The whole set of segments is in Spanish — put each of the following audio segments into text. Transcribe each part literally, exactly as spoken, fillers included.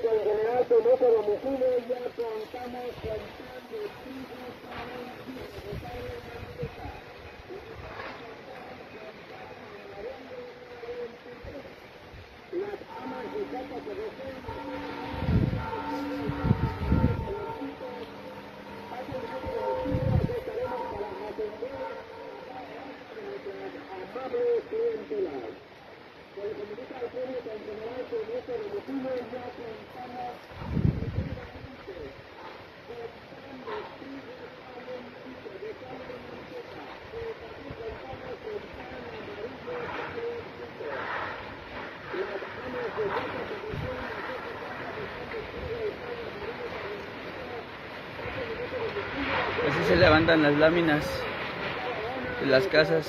que en general con este domicilio ya contamos con pan de trigo para un kilo de sal de manteca. Las amas de casa que deseen pasen de este domicilio, aquí estaremos para atender a nuestras amables clientelas. Se le comunica al público en general que en este domicilio ya contamos efectivamente con pan de trigo calentito, de sal de manteca, pero también contamos con pan amarillo calentito. Las amas de casa que deseen hacer su compra de pan de trigo y pan amarillo calentito, pasen en este domicilio. Así se levantan las láminas de las casas.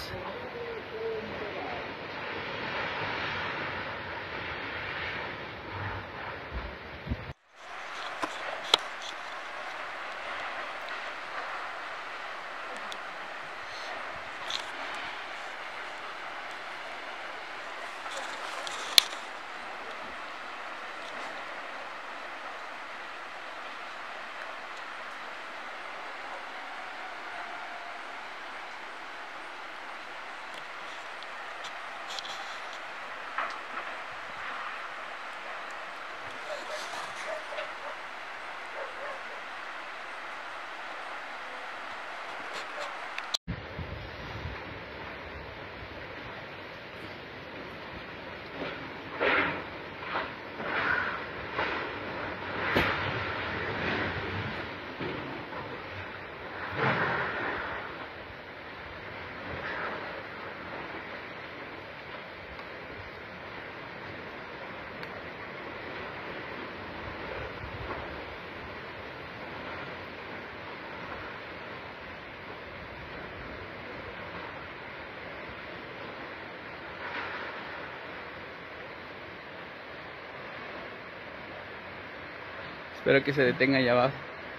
Espero que se detenga allá abajo.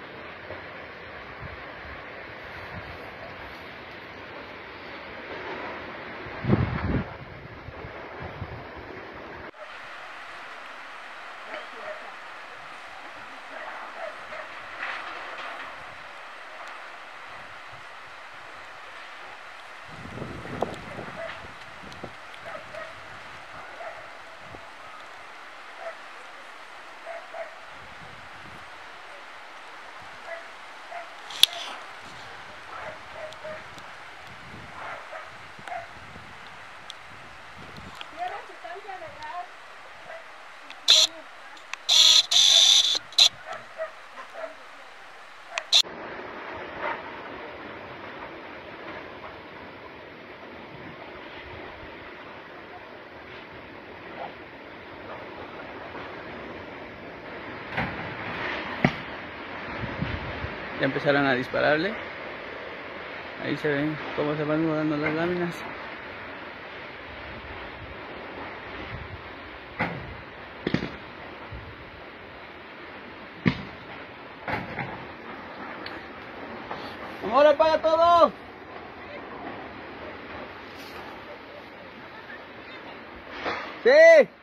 Ya empezaron a dispararle. Ahí se ven cómo se van mudando las láminas. ¡Amor, apaga todo! ¡Sí!